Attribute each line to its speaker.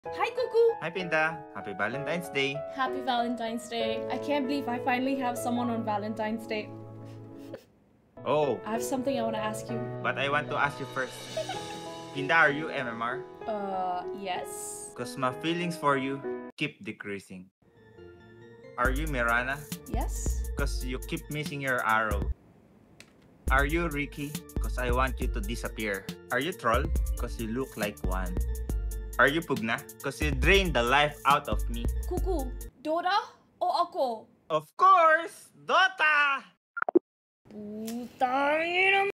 Speaker 1: Hi, Cuckoo!
Speaker 2: Hi, Pinda. Happy Valentine's Day.
Speaker 1: Happy Valentine's Day. I can't believe I finally have someone on Valentine's Day.
Speaker 2: Oh,
Speaker 1: I have something I want to ask you.
Speaker 2: but I want to ask you first. Pinda, are you MMR?
Speaker 1: Yes?
Speaker 2: Because my feelings for you keep decreasing. Are you Mirana?
Speaker 1: Yes?
Speaker 2: Because you keep missing your arrow. Are you Ricky? Because I want you to disappear. Are you Troll? Because you look like one. Are you Pugna? Because you drain the life out of me.
Speaker 1: Cuckoo, Dora o ako?
Speaker 2: Of course, Dota!
Speaker 1: Putang ina